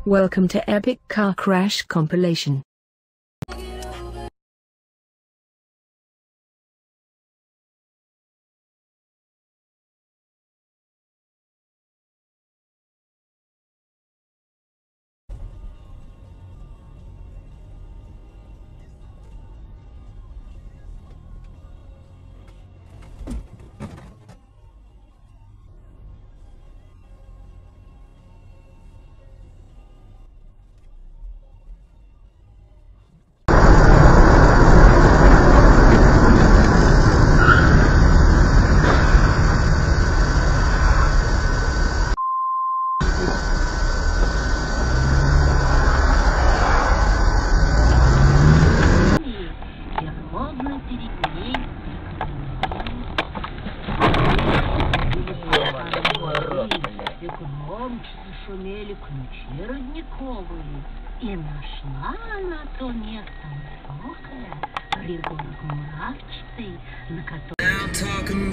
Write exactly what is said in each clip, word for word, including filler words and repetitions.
Welcome to Epic Car Crash Compilation. Шумели ключи родниковые, и нашла она то место высокое, пригорок мурашчатый, на котором...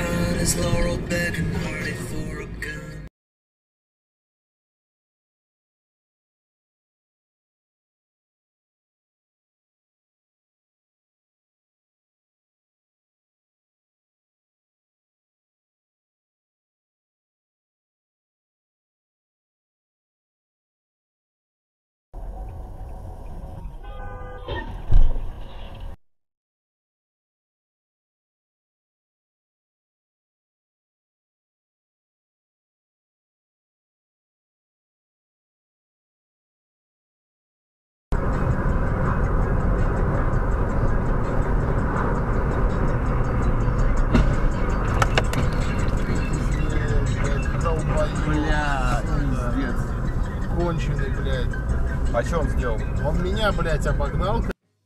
Бля, пиздец. Конченый, блядь. А что он сделал? Он меня, блядь, обогнал.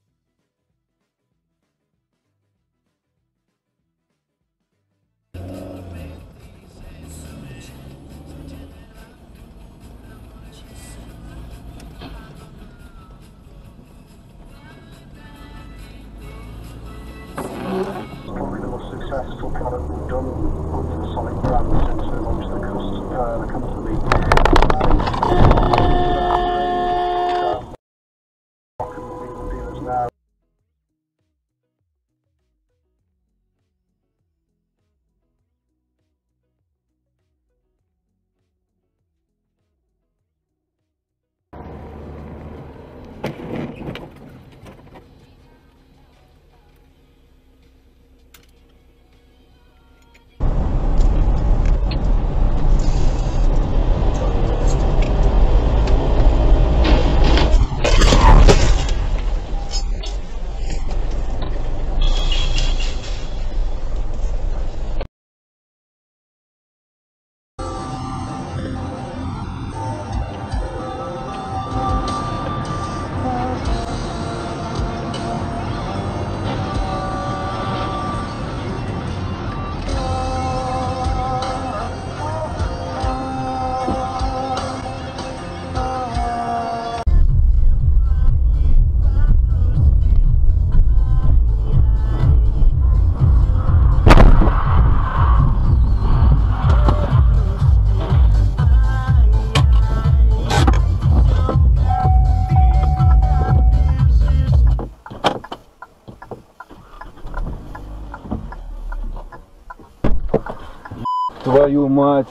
Probably the most successful product we've done with Sonic brand since we launched the, custom, uh, the company. And dealers now. Твою мать!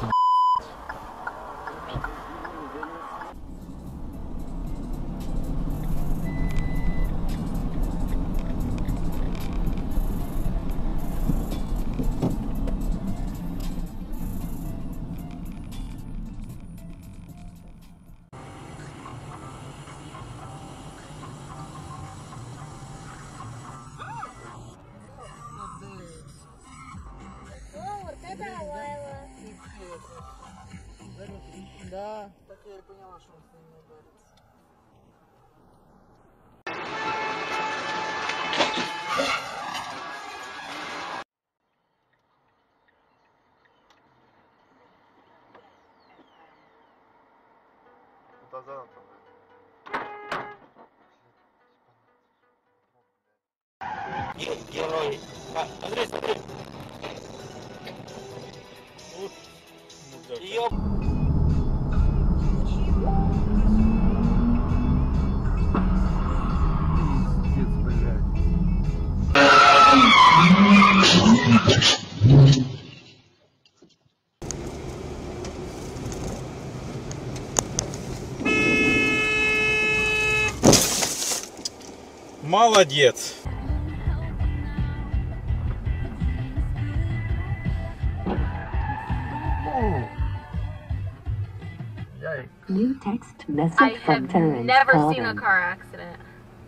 Да, так я и поняла, что он с ним ударится. Куда за там? Герой. Андрей, смотри. Ёп. Молодец. New text message I from have Terrence never Carden. seen a car accident.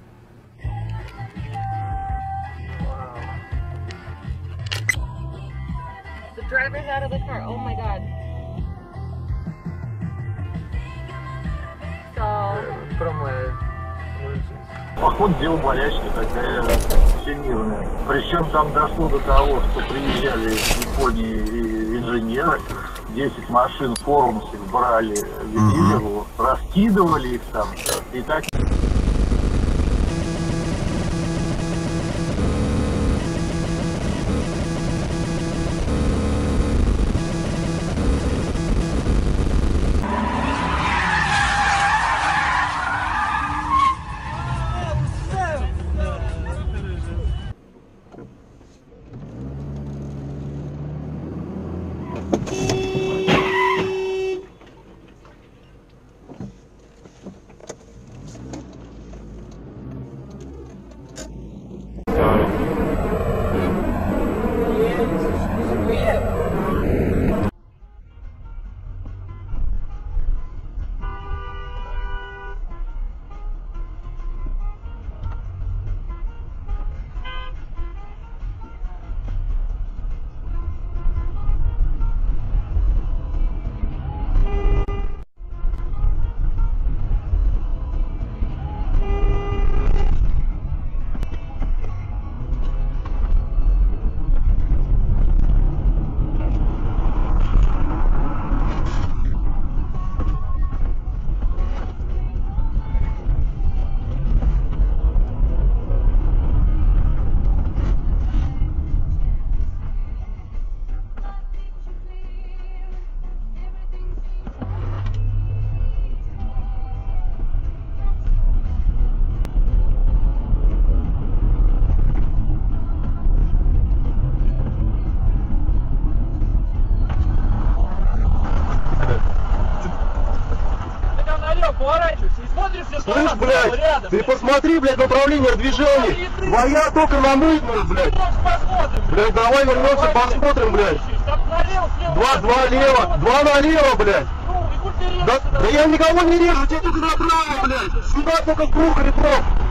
The driver's out of the car. Oh my god. So. Поход дело болячки, такая всемирная. Причем там дошло до того, что приезжали из Японии инженеры, десять машин форумских брали в дилеру, раскидывали их там и так. Слышь, блядь, ты посмотри, блядь, направление движения. Твоя только на мытную, блядь. Блядь, давай вернемся, посмотрим, блядь. Два, два лево, два налево, блядь. Да, да я никого не режу, тебе только направо, блядь. Сюда только круг, Ретров.